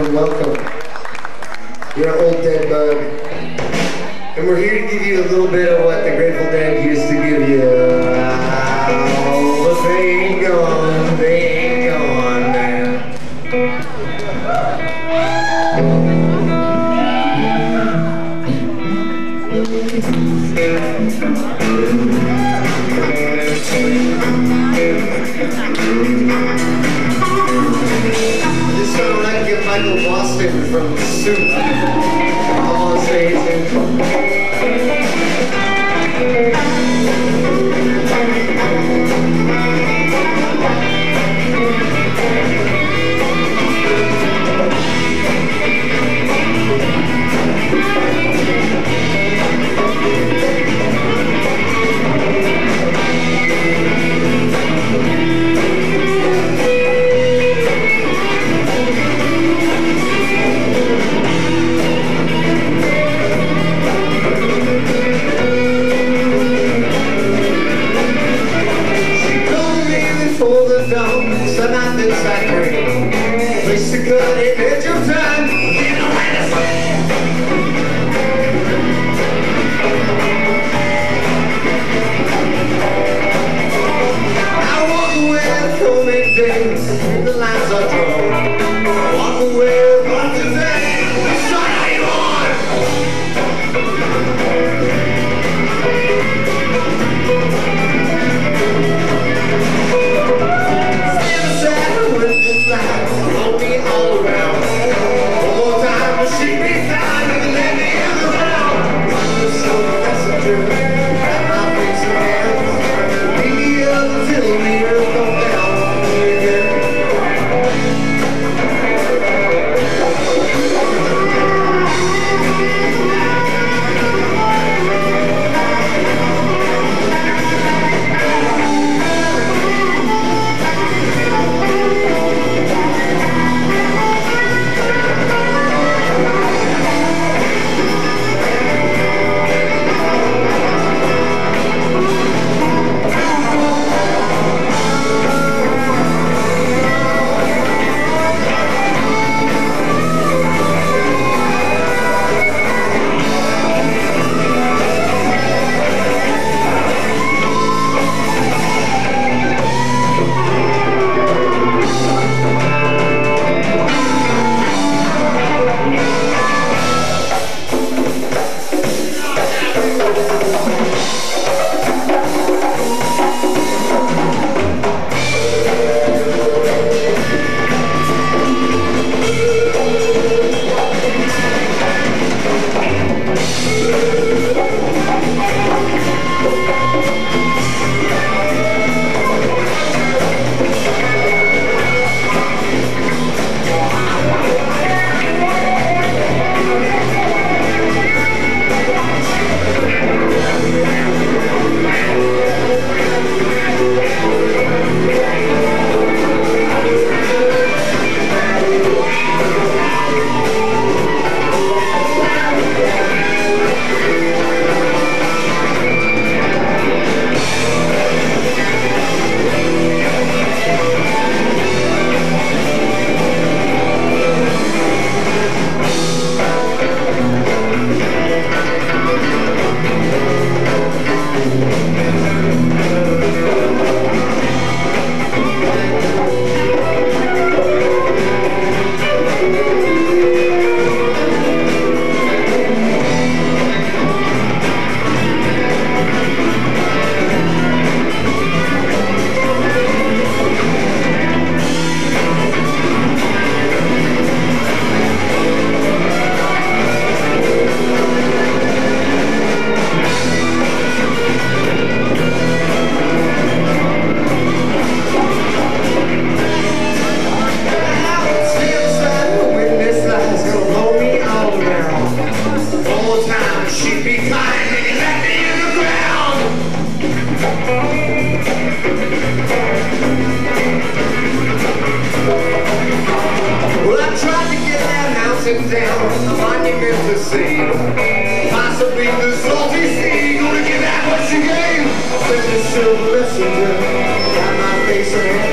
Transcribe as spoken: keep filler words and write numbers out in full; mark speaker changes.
Speaker 1: welcome, welcome. You're an old dead bug. And we're here to give you a little bit of what the Grateful Dead used to give you. Oh, but they ain't gone, they ain't gone now. This song I give Michael Boston from Soup on stage. Place the good image of time in a I walk away with cold days, the lines are drawn. Walk away with what today, the sun ain't on. Hold me all around. One more time, but she be fine and let me in the ground. I'm so messenger, at my face and hands. Leave me up until the earth comes down on me again. Down, a monument to see. Possibly the salty sea, gonna give out what she gave. Send this silver messenger, got my face in